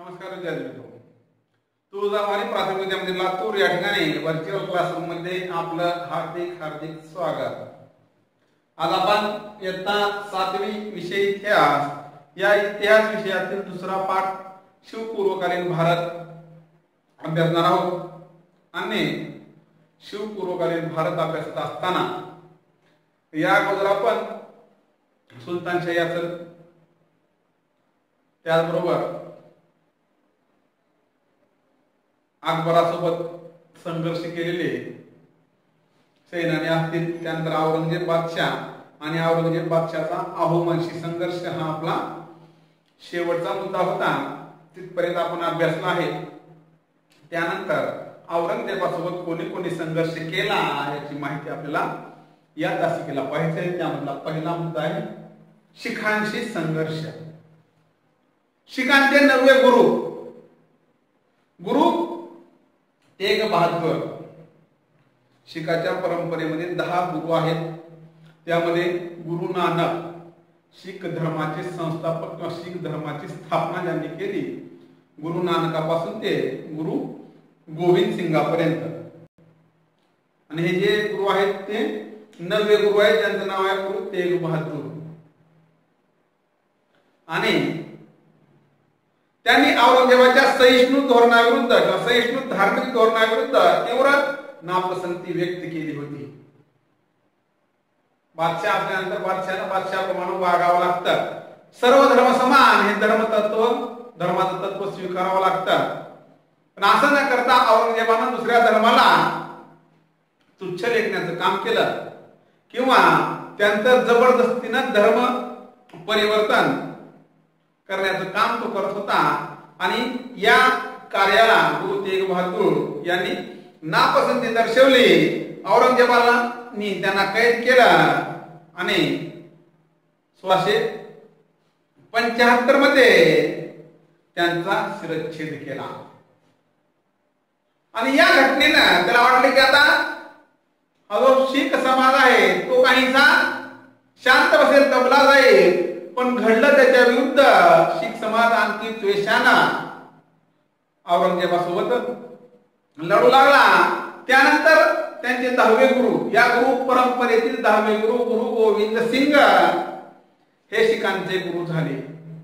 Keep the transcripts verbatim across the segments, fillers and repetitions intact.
नमस्कार विद्यार्थी मित्रांनो, तुळजाभवानी प्राथमिक विद्यालय लातूर या ठिकाणी व्हर्च्युअल क्लासरूम मध्ये आपलं हार्दिक हार्दिक स्वागत। आज आपण इयत्ता सातवी विषय इतिहास या इतिहास विषयातील दुसरा पाठ शिवपूर्वकालीन भारत अभ्यासणार आहोत। आणि शिवपूर्वकालीन भारत अभ्यासत असताना या अगोदर आपण सुलतानशाही असेल, त्याचबरोबर अकबरासोबत संघर्ष केलेले सेनानी असतील, त्यानंतर औरंगजेब बादशाह आणि औरंगजेब बादशाहचा अहोमवंशी संघर्ष हा आपला शेवटचा मुद्दा होता। तिथपर्यंत आपण अभ्यासला आहे। त्यानंतर औरंगजेबासोबत कोणी कोणी संघर्ष केला याची माहिती आपल्याला या तासिकेला पाहायची आहे। त्यामधला पहिला मुद्दा आहे शिखांशी संघर्ष। शिखांचे नववे गुरु गुरु तेग बहादूर। शिखाच्या परंपरेमध्ये दहा गुरु आहेत। त्यामध्ये गुरु नानक शीख धर्माचे संस्थापक किंवा शीख धर्माची स्थापना ज्यांनी केली, गुरु नानकापासून ते गुरु गोविंद सिंगापर्यंत। आणि हे जे गुरु आहेत ते नववे गुरु आहेत, ज्यांचं नाव आहे गुरु तेग बहादूर। आणि त्यांनी औरंगजेबाच्या सहिष्णू धोरणाविरुद्ध किंवा सहिष्णू धार्मिक धोरणाविरुद्ध तीव्र नापसंती व्यक्त केली होती। बादशाह असल्यानंतर बादशाहानं बादशाहाप्रमाणे वागावं लागतं। सर्व धर्म समान हे धर्मतत्व धर्माचं तत्व स्वीकारावं लागतं। पण असं न करता औरंगजेबानं दुसऱ्या धर्माला तुच्छ लेखण्याचं काम केलं किंवा त्यांचं जबरदस्तीनं धर्म परिवर्तन करण्याचं काम तो करत होता। आणि या कार्याला गुरु तेग बहादूर यांनी नापसंती दर्शवली। औरंगजेबाला त्यांना कैद केलं आणि सोळाशे पंच्याहत्तर मध्ये त्यांचा शिरच्छेद केला। आणि या घटनेनं त्याला वाटले की आता हा जो शीख समाज आहे तो काहीसा शांत बसेल, दबला जाईल। पण घडलं त्याच्या विरुद्ध शीख समाज आणखी द्वेषानं औरंगजेबासोबत लढू लागला। त्यानंतर त्यांचे दहावे गुरु, या गुरु परंपरेतील दहावे गुरु गुरु गोविंद सिंग हे शिखांचे गुरु झाले।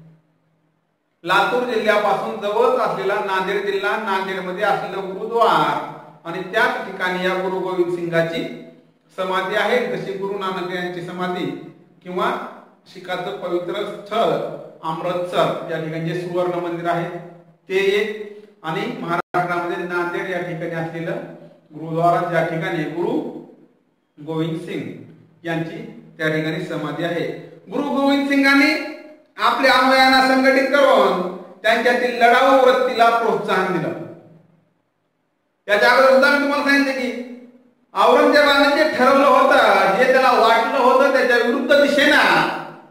लातूर जिल्ह्यापासून जवळ असलेला नांदेड जिल्हा, नांदेडमध्ये असलेलं गुरुद्वार आणि त्याच ठिकाणी या गुरु गोविंद सिंगाची समाधी आहे। जशी गुरु नानक यांची समाधी किंवा शिखाचं पवित्र स्थळ अमृतसर या ठिकाणी जे सुवर्ण मंदिर आहे ते एक, आणि महाराष्ट्रामध्ये नांदेड या ठिकाणी असलेलं गुरुद्वारा ज्या ठिकाणी गुरु गोविंद सिंग यांची त्या ठिकाणी समाधी आहे। गुरु गोविंद सिंगांनी आपल्या अनुयायांना संघटित करून त्यांच्यातील लढाऊ वृत्तीला प्रोत्साहन दिलं। त्याच्या अगोदर सुद्धा मी तुम्हाला सांगितले की औरंगजेबाने जे ठरवलं होतं, जे त्याला वाटलं होतं, त्याच्या विरुद्ध दिशेनं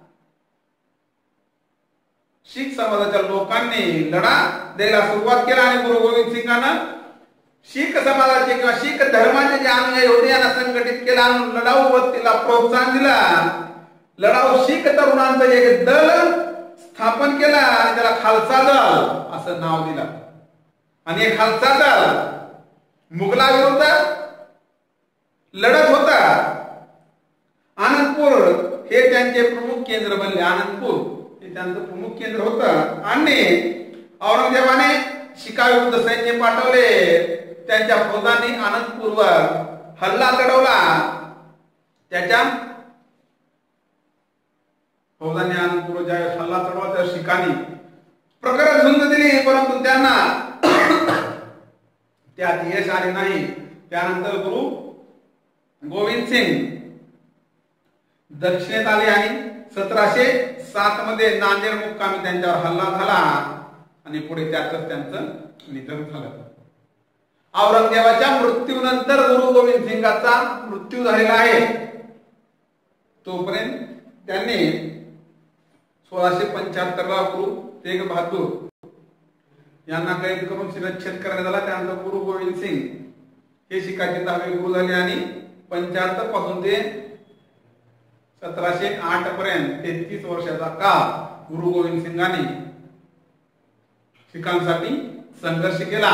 शीख समाजाच्या लोकांनी लढा द्यायला सुरुवात केला। आणि गुरु गोविंद सिंगानं शीख समाजाचे किंवा शीख धर्माचे जे अनुयायी होते यांना संघटित केला आणि लढाऊ वृत्तीला प्रोत्साहन दिला। लढाऊ शीख तरुणांचं एक दल स्थापन केलं आणि त्याला खालसा दल असं नाव दिलं। आणि हे खालसा दल मुघलाविरुद्ध लढत होता। आनंदपूर हे त्यांचे प्रमुख केंद्र बनले। आनंदपूर हे त्यांचं प्रमुख केंद्र होतं। आणि औरंगजेबाने शिखाविरुद्ध सैन्य पाठवले। त्यांच्या फौजांनी आनंदपूरवर हल्ला चढवला। त्याच्या फौजांनी आनंदपूर ज्या हल्ला चढवला त्या शिखांनी प्रखर झुंज दिली, परंतु त्यांना त्यात यश आले नाही। त्यानंतर गुरु गोविंद सिंग दक्षिणेत आले आणि सतराशे सात मध्ये नांदेड मुक्कामी त्यांच्यावर हल्ला झाला आणि पुढे त्यातच त्यांचं निधन झालं। औरंगजेबाच्या मृत्यूनंतर गुरु गोविंद सिंगाचा मृत्यू झालेला आहे। तोपर्यंत त्यांनी सोळाशे पंच्याहत्तर ला गुरु तेग बहादूर यांना कैद करून शिरच्छेद करण्यात आला। त्यानंतर गुरु गोविंद सिंग हे शिखाचे दहावे गुरु झाले आणि पंच्याहत्तर पासून ते सतराशे आठ पर्यंत तेहतीस वर्षाचा काळ गुरु गोविंद सिंगांनी ठिकाणासाठी संघर्ष केला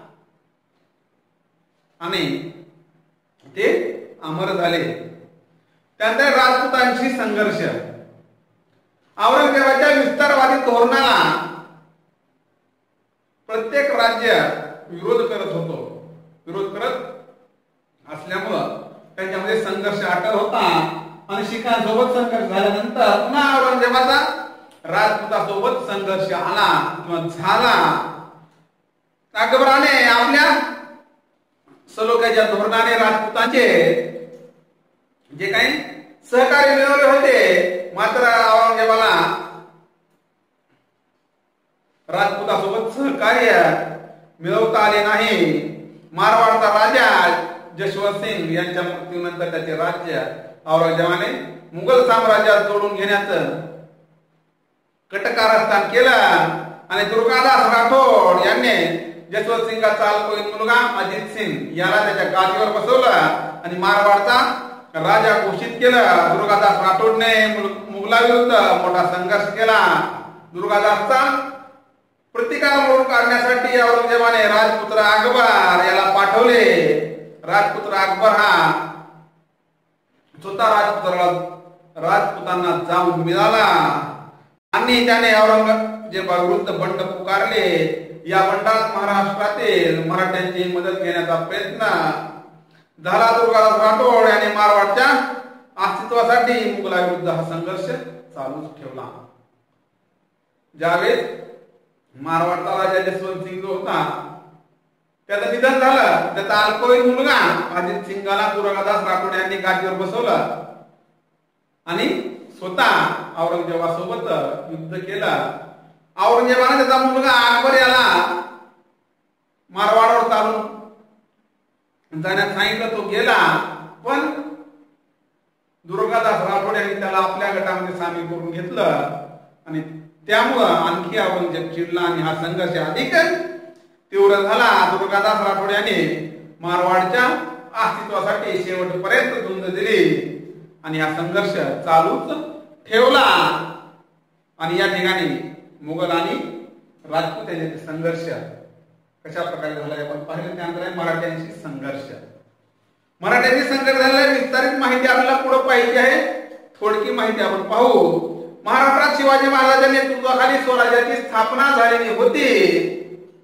आणि ते अमर झाले. त्यानंतर राजपुतांशी संघर्ष. औरंगजेबाच्या विस्तारवादी धोरणाला प्रत्येक राज्य विरोध करत होतो. विरोध करत असल्यामुळं त्यांच्यामध्ये संघर्ष अटळ होता आणि शिखांसोबत संघर्ष झाल्यानंतर पुन्हा औरंगजेबाचा राजपुतासोबत संघर्ष आला किंवा झाला. अकबराने आपल्या सलोख्याच्या धोरणाने राजपुतांचे जे काही सहकार्य मिळवले होते, मात्र औरंगजेबाला राजपुतासोबत सहकार्य मिळवता आले नाही. मारवाडचा राजा जशवंत सिंग यांच्या मृत्यूनंतर त्याचे राज्य औरंगजेबाने मुघल साम्राज्यात जोडून घेण्याचं कटकारस्थान केलं आणि दुर्गादास राठोड यांनी जसवंत सिंगाचा अल्पवयीन मुलगा अजित सिंग याला त्याच्या गादीवर बसवलं आणि मारवाडचा राजा घोषित केलं. दुर्गादास राठोडने मुघलाविरुद्ध मोठा संघर्ष केला. दुर्गादासचा प्रतिकार मोडून काढण्यासाठी औरंगजेबाने राजपुत्र अकबर याला पाठवले. राजपुत्र अकबर हा स्वतः राजपुत्र राजपुतांना जाऊन मिळाला आणि त्याने औरंगजेबाविरुद्ध बंड पुकारले. या बंडात महाराष्ट्रातील मराठ्यांची मदत घेण्याचा प्रयत्न झाला. दुर्गादास राठोड याने मारवाडच्या अस्तित्वासाठी मुघलाविरुद्ध हा संघर्ष चालूच ठेवला. ज्यावेळेस मारवाडचा राजा जसवंत सिंग जो होता त्याचं निधन झालं, त्याचा अल्पवयीन मुलगा अजित सिंगाला दुर्गादास राठोड यांनी गादीवर बसवलं आणि स्वतः औरंगजेबासोबत युद्ध केलं. औरंगजेबाने त्याचा मुलगा अकबर याला मारवाडवर चालून जाण्यास सांगितलं, तो गेला. पण दुर्गादास राठोड यांनी त्याला आपल्या गटामध्ये सामील करून घेतलं आणि त्यामुळं आणखी औरंगजेब चिडला आणि हा संघर्ष अधिक तीव्र झाला. दुर्गादास राठोड यांनी मारवाडच्या अस्तित्वासाठी शेवटपर्यंत झुंज दिली आणि हा संघर्ष चालूच ठेवला. आणि या ठिकाणी मुघल आणि राजपूत यांचे संघर्ष कशा प्रकारे झाला आपण पाहिलं. त्यानंतर मराठ्यांशी संघर्ष. मराठ्यांशी संघर्ष झालेला विस्तारित माहिती आपल्याला पुढे पाहिजे आहे. थोडकी माहिती आपण पाहू. महाराष्ट्रात शिवाजी महाराजांच्या नेतृत्वाखाली स्वराज्याची स्थापना झालेली होती.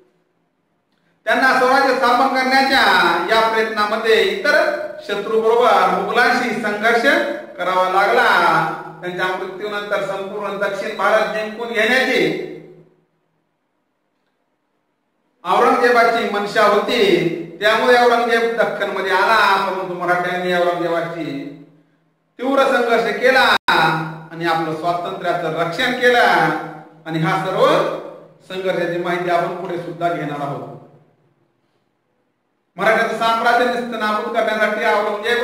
त्यांना स्वराज्य स्थापन करण्याच्या या प्रयत्नामध्ये इतर शत्रू बरोबर मुघलांशी संघर्ष करावा लागला. त्यांच्या मृत्यूनंतर संपूर्ण दक्षिण भारत जिंकून घेण्याची औरंगजेबाची मनशा होती. त्यामुळे औरंगजेब दख्खन मध्ये आला. परंतु मराठ्यांनी औरंगजेबाची तीव्र संघर्ष केला आणि आपलं स्वातंत्र्याचं रक्षण केलं. आणि हा सर्व संघर्षाची माहिती आपण पुढे सुद्धा घेणार आहोत. मराठ्याचं साम्राज्य निस्तनाबूत करण्यासाठी औरंगजेब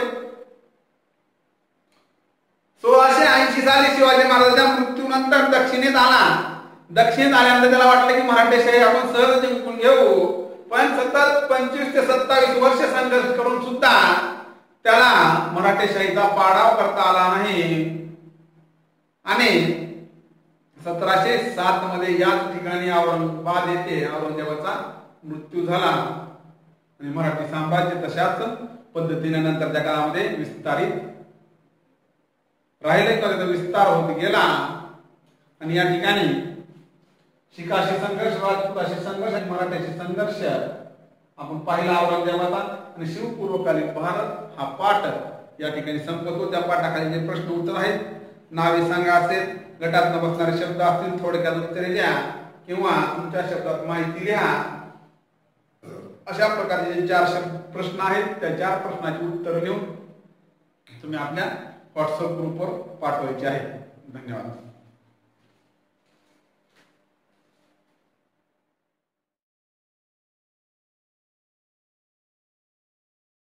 सोळाशे ऐंशी साली शिवाजी महाराजांच्या मृत्यूनंतर दक्षिणेत आला. दक्षिणेत आल्यानंतर त्याला वाटलं की मराठेशाही आपण सहज जिंकून घेऊ. पण सतत पंचवीस ते सत्तावीस वर्ष संघर्ष करून सुद्धा त्याला मराठेशाहीचा पाडाव करता आला नाही. आणि सतराशे सात मध्ये याच ठिकाणी औरंगाबाद येथे औरंगजेबाचा मृत्यू झाला आणि मराठी साम्राज्य तशाच पद्धतीने नंतरच्या काळामध्ये विस्तारित राहिले. तर विस्तार होत गेला आणि या ठिकाणी शिखाशी संघर्ष, राजपुताशी संघर्ष, मराठ्याशी संघर्ष आपण पाहिला औरंगजेबाचा. आणि शिवपूर्वकालीन भारत हा पाठ या ठिकाणी संपतो. त्या पाठाखाली जे प्रश्न उत्तर आहेत, नावे सांगा असेल, गटात न बसणारे शब्द असतील थोडक्यात उत्तरे द्या किंवा तुमच्या शब्दात माहिती लिहा. अशा प्रकारचे जे चार शब्द प्रश्न आहेत त्या चार प्रश्नाची उत्तर लिहून तुम्ही आपल्या व्हॉट्सअप ग्रुपवर पाठवायचे आहे. धन्यवाद.